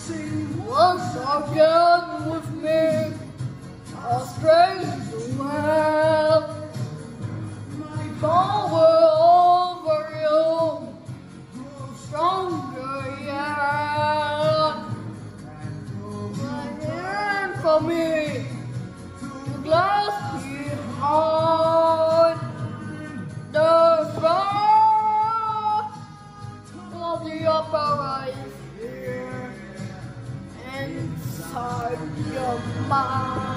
Once again with me, a strange world. Power over you, stronger yet. And for me, the glass behind the bar of the opera is here inside your mind.